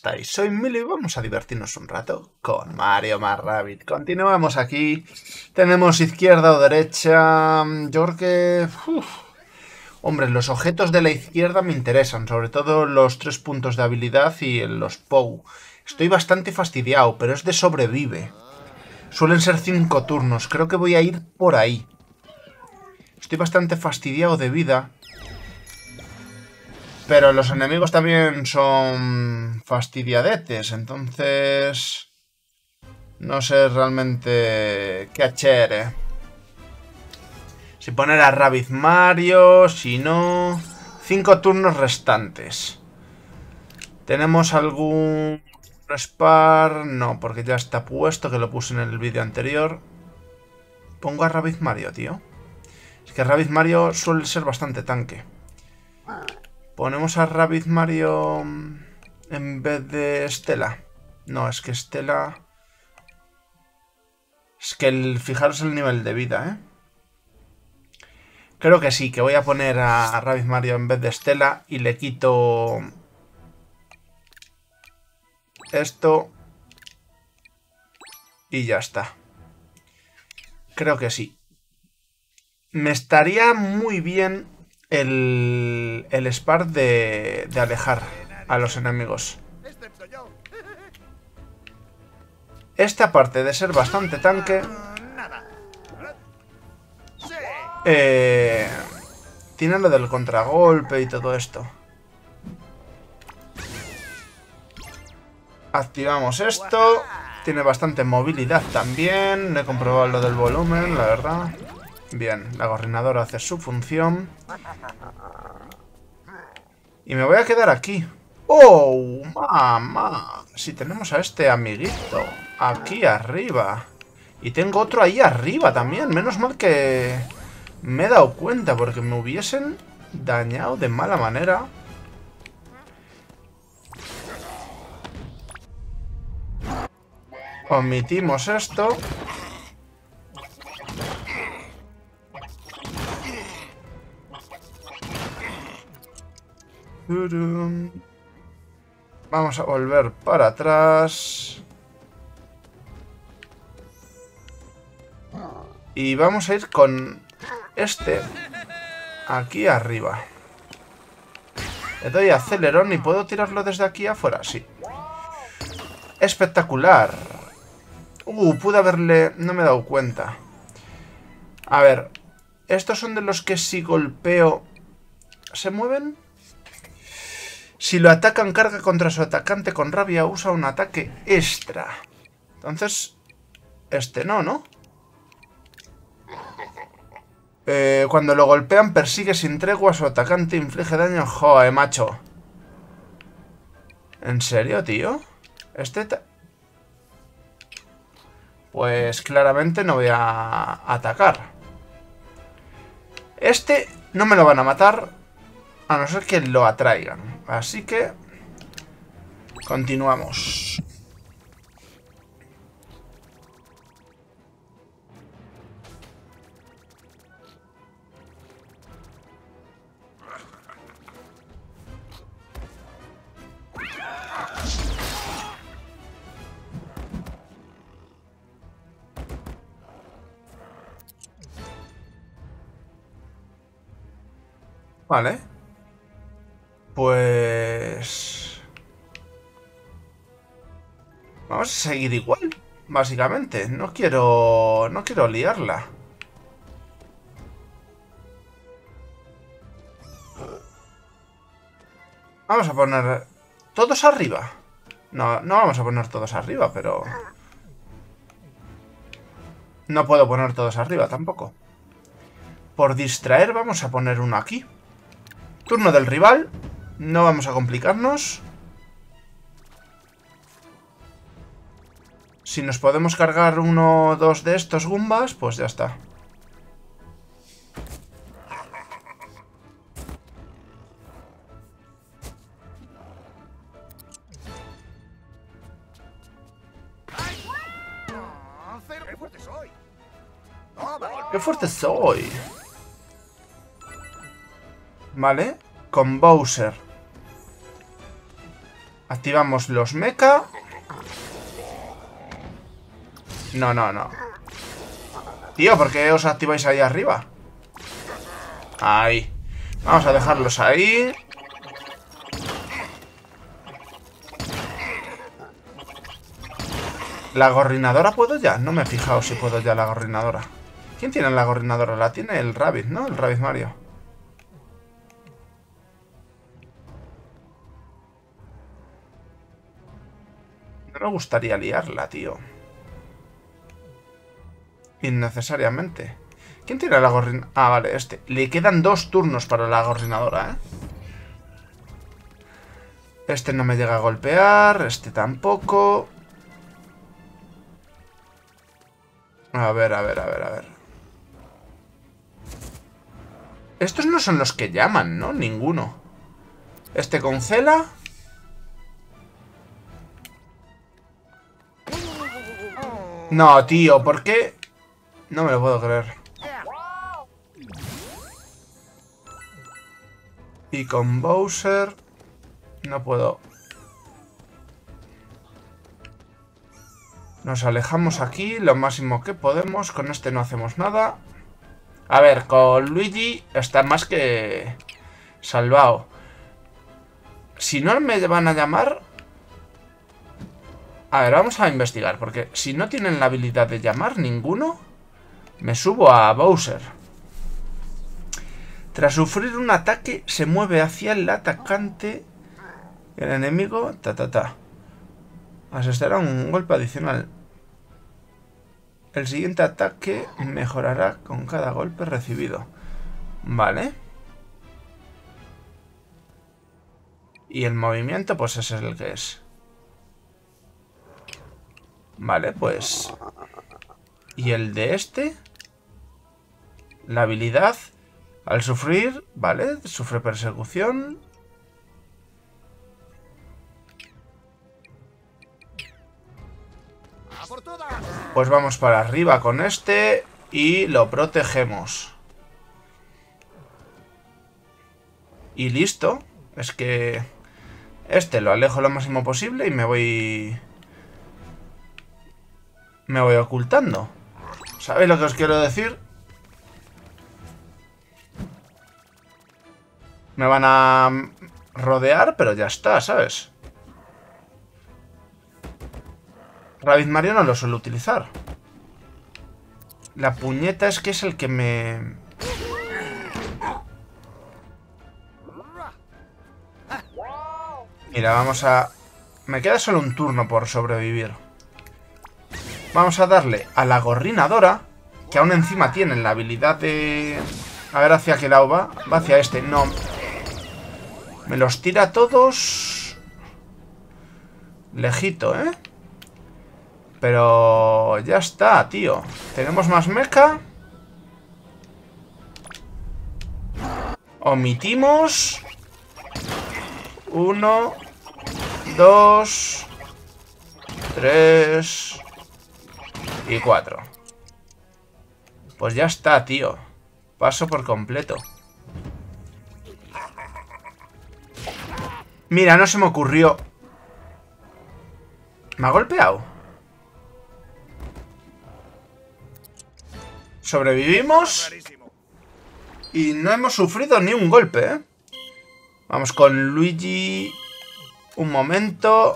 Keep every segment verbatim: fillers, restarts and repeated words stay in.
estáis? Soy Milo y vamos a divertirnos un rato con Mario más Rabbids. Continuamos aquí. Tenemos izquierda o derecha. Yo creo que... Uf. Hombre, los objetos de la izquierda me interesan. Sobre todo los tres puntos de habilidad y los P O W. Estoy bastante fastidiado, pero es de sobrevive. Suelen ser cinco turnos. Creo que voy a ir por ahí. Estoy bastante fastidiado de vida. Pero los enemigos también son fastidiadetes, entonces... No sé realmente qué hacer, eh. Si poner a Rabbids Mario, si no... Cinco turnos restantes. ¿Tenemos algún Spar? No, porque ya está puesto, que lo puse en el vídeo anterior. Pongo a Rabbids Mario, tío. Es que Rabbids Mario suele ser bastante tanque. Ponemos a Rabbids Mario en vez de Estela. No, es que Estela... Es que el... fijaros el nivel de vida, ¿eh? Creo que sí, que voy a poner a Rabbids Mario en vez de Estela y le quito... esto. Y ya está. Creo que sí. Me estaría muy bien... El, el Spar de, de alejar a los enemigos. Este, aparte de ser bastante tanque, eh, tiene lo del contragolpe y todo esto. Activamos esto. Tiene bastante movilidad también. He comprobado lo del volumen, la verdad. Bien, la gorrinadora hace su función. Y me voy a quedar aquí. ¡Oh, mamá! Si tenemos a este amiguito aquí arriba. Y tengo otro ahí arriba también. Menos mal que me he dado cuenta, porque me hubiesen dañado de mala manera. Omitimos esto. Vamos a volver para atrás. Y vamos a ir con este aquí arriba. Le doy acelerón y puedo tirarlo desde aquí afuera. Sí. Espectacular. Uh, pude haberle... No me he dado cuenta. A ver. Estos son de los que si golpeo... ¿Se mueven? Si lo atacan, carga contra su atacante con rabia, usa un ataque extra. Entonces, este no, ¿no? Eh, cuando lo golpean, persigue sin tregua a su atacante, inflige daño. Joder, macho. ¿En serio, tío? Este... Pues claramente no voy a atacar. Este no me lo van a matar, a no ser que lo atraigan. Así que... continuamos. Vale. Pues... vamos a seguir igual, básicamente. No quiero... no quiero liarla. Vamos a poner... ¿todos arriba? No, no vamos a poner todos arriba, pero... no puedo poner todos arriba tampoco. Por distraer vamos a poner uno aquí. Turno del rival. No vamos a complicarnos. Si nos podemos cargar uno o dos de estos Goombas, pues ya está. ¡Qué fuerte soy! ¡Qué fuerte soy! Vale, con Bowser. Activamos los mecha. No, no, no. Tío, ¿por qué os activáis ahí arriba? Ahí. Vamos a dejarlos ahí. ¿La gorrinadora puedo ya? No me he fijado si puedo ya la gorrinadora. ¿Quién tiene la gorrinadora? La tiene el Rabbit, ¿no? El Rabbit Mario. No me gustaría liarla, tío. Innecesariamente. ¿Quién tiene la gorrinadora? Ah, vale, este. Le quedan dos turnos para la gorrinadora, ¿eh? Este no me llega a golpear. Este tampoco. A ver, a ver, a ver, a ver. Estos no son los que llaman, ¿no? Ninguno. Este congela. No, tío, ¿por qué? No me lo puedo creer. Y con Bowser no puedo. Nos alejamos aquí lo máximo que podemos. Con este no hacemos nada. A ver, con Luigi está más que salvado. Si no me van a llamar... A ver, vamos a investigar. Porque si no tienen la habilidad de llamar ninguno, me subo a Bowser. Tras sufrir un ataque, se mueve hacia el atacante. El enemigo... Ta, ta, ta. Asestará un golpe adicional. El siguiente ataque mejorará con cada golpe recibido. Vale. Y el movimiento, pues ese es el que es. Vale, pues... Y el de este... La habilidad... Al sufrir... Vale, sufre persecución... Pues vamos para arriba con este y lo protegemos. Y listo. Es que este lo alejo lo máximo posible y me voy... Me voy ocultando. ¿Sabéis lo que os quiero decir? Me van a rodear, pero ya está, ¿sabes? Rabbit Mario no lo suelo utilizar. La puñeta es que es el que me... Mira, vamos a... Me queda solo un turno por sobrevivir. Vamos a darle a la gorrinadora, que aún encima tiene la habilidad de... A ver hacia qué lado va. Va hacia este. No. Me los tira a todos... Lejito, ¿eh? Pero ya está, tío. Tenemos más mecha. Omitimos. Uno. Dos. Tres. Y cuatro. Pues ya está, tío. Paso por completo. Mira, no se me ocurrió. ¿Me ha golpeado? Sobrevivimos. Y no hemos sufrido ni un golpe, ¿eh? Vamos con Luigi. Un momento.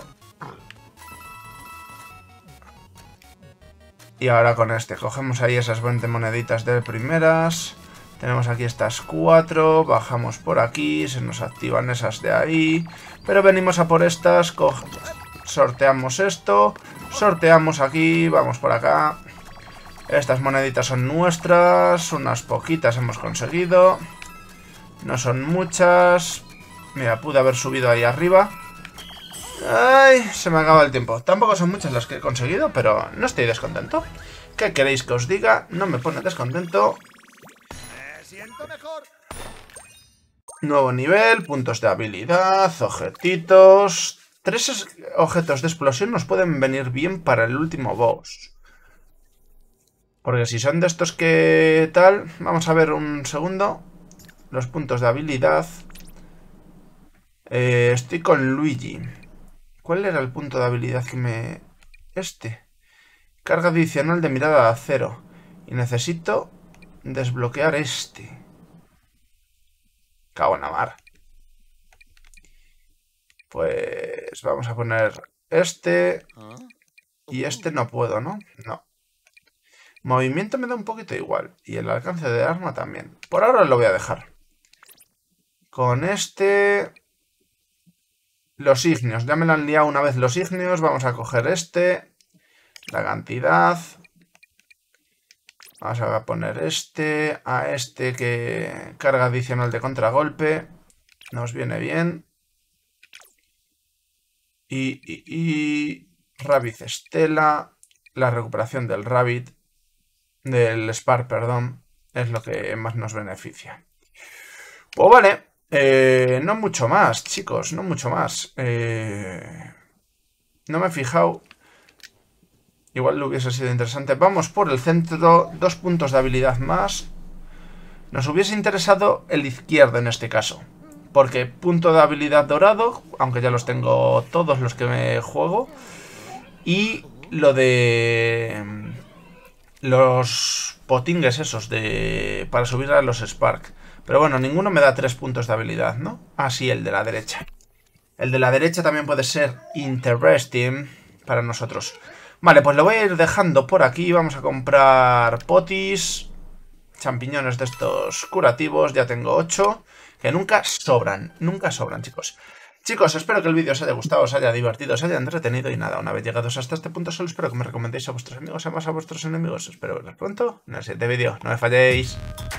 Y ahora con este. Cogemos ahí esas veinte moneditas de primeras. Tenemos aquí estas cuatro. Bajamos por aquí. Se nos activan esas de ahí. Pero venimos a por estas. Sorteamos esto. Sorteamos aquí. Vamos por acá. Estas moneditas son nuestras. Unas poquitas hemos conseguido. No son muchas. Mira, pude haber subido ahí arriba. Ay, se me acaba el tiempo. Tampoco son muchas las que he conseguido, pero no estoy descontento. ¿Qué queréis que os diga? No me pone descontento. Me siento mejor. Nuevo nivel, puntos de habilidad, objetitos. Tres objetos de explosión nos pueden venir bien para el último boss. Porque si son de estos que tal... Vamos a ver un segundo. Los puntos de habilidad. Eh, estoy con Luigi. ¿Cuál era el punto de habilidad que me... Este. Carga adicional de mirada de acero. Y necesito desbloquear este. Cago en la mar. Pues vamos a poner este. Y este no puedo, ¿no? No. Movimiento me da un poquito igual. Y el alcance de arma también. Por ahora lo voy a dejar. Con este... Los ignios. Ya me lo han liado una vez los ignios. Vamos a coger este. La cantidad. Vamos a poner este. A este que... Carga adicional de contragolpe. Nos viene bien. Y... y, y... Rabbit Estela. La recuperación del Rabbit. Del Spark, perdón. Es lo que más nos beneficia. Pues vale. Eh, no mucho más, chicos. No mucho más. Eh, no me he fijado. Igual lo hubiese sido interesante. Vamos por el centro. Dos puntos de habilidad más. Nos hubiese interesado el izquierdo en este caso. Porque punto de habilidad dorado. Aunque ya los tengo todos los que me juego. Y lo de... Los potingues esos de para subir a los Spark. Pero bueno, ninguno me da tres puntos de habilidad, ¿no? Ah, sí, el de la derecha. El de la derecha también puede ser interesting para nosotros. Vale, pues lo voy a ir dejando por aquí. Vamos a comprar potis. Champiñones de estos curativos. Ya tengo ocho. Que nunca sobran. Nunca sobran, chicos. Chicos, espero que el vídeo os haya gustado, os haya divertido, os haya entretenido. Y nada, una vez llegados hasta este punto, solo espero que me recomendéis a vuestros amigos, además a vuestros enemigos. Espero veros pronto en el siguiente vídeo. No me falléis.